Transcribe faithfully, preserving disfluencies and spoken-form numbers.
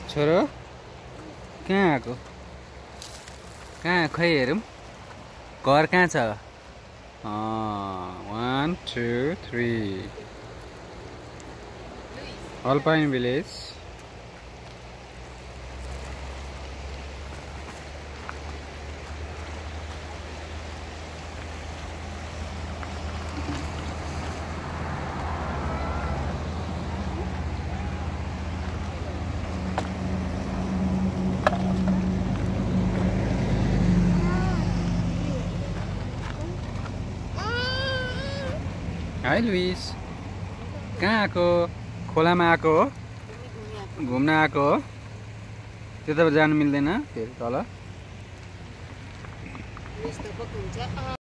छोरो कहाँ आएको कहाँ खै हेरौँ घर कहाँ छ one two three Alpine village Hi Luis कहाँ आएको खोलामा आएको हो घुम्न आएको हो त्यताबाट जानु मिल्दैन फेरि तल